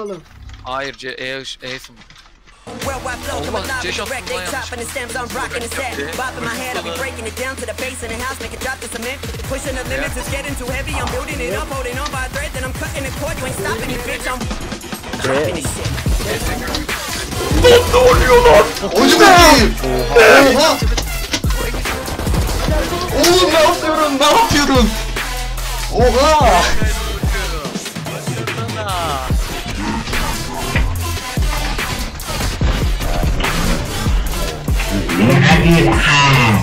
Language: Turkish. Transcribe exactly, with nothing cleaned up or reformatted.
oğlum. Hayır C E E'sin. Well, I flow to my live direct, they chopping the stems, I'm rocking the set. Bopping my head, I'll be breaking it down to the base in the house, make it drop the cement. Pushing the limits, it's getting too heavy, I'm building it up, holding on by a thread, then I'm cutting the cord, you ain't stopping me, bitch, I'm dropping this shit. Ne oluyor lan? Oyun bakayım. Oha. Oğlum ne yapıyorsun? Ne yapıyorsun? Oha. Hadi.